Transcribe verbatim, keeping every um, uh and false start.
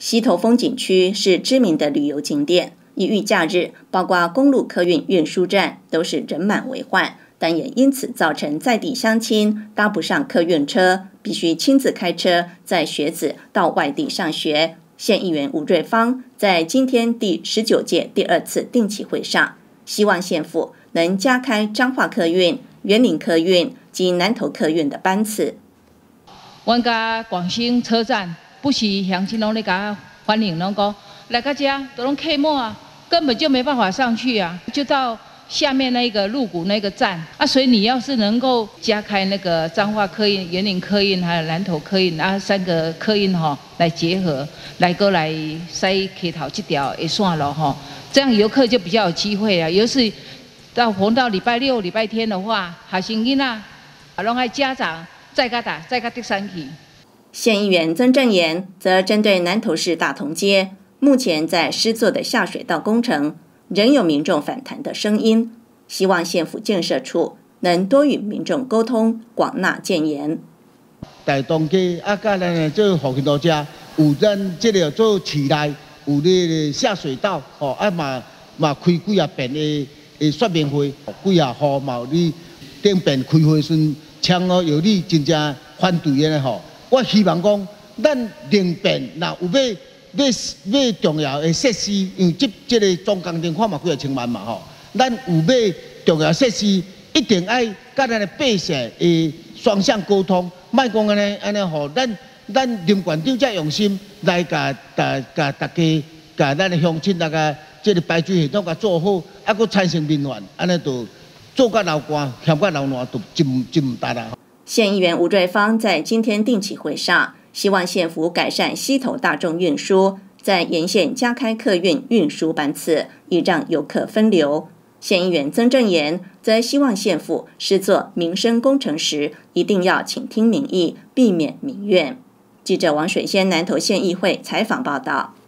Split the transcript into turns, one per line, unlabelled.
溪头风景区是知名的旅游景点，一遇假日，包括公路客运运输站都是人满为患，但也因此造成在地乡亲搭不上客运车，必须亲自开车载学子到外地上学。县议员吴瑞芳在今天第十九届第二次定期会上，希望县府能加开彰化客运、员林客运及南投客运的班次。
阮甲广兴车站不时乡亲拢咧甲欢迎，拢讲来到这都拢客满啊，根本就没办法上去啊，就到下面那个鹿谷那个站啊，所以你要是能够加开那个彰化客运、员林客运还有南投客运啊三个客运吼来结合，来过来塞溪头这条的线路吼，这样游客就比较有机会啊。尤其到逢到礼拜六、礼拜天的话，学生囡仔啊，拢爱家长载甲大载甲德山去。
县议员曾正言则针对南投市大同街目前在施作的下水道工程，仍有民众反弹的声音，希望县府建设处能多与民众沟通，广纳谏言。
大同街啊，甲咱的这附近路遮有咱这个做市内有咧下水道，吼啊嘛嘛开几啊遍的的说明会，几啊号嘛有你顶遍开会时，请哦有你真正反对的吼。我希望讲，咱另遍若有要要要重要的设施，因为这这个总工程看嘛几啊千万嘛吼，咱有要重要设施，一定爱甲咱的百姓的双向沟通，莫讲安尼安尼吼，咱咱林县长才用心来甲甲甲大家甲咱的乡亲大家这个排水系统甲做好，啊，佫产生民怨，安尼就做甲流汗，嫌甲流汗，就真真唔得啦。
县议员吴瑞芳在今天定期会上，希望县府改善溪头大众运输，在沿线加开客运运输班次，以让游客分流。县议员曾正言则希望县府施作民生工程时，一定要倾听民意，避免民怨。记者王水仙南投县议会采访报道。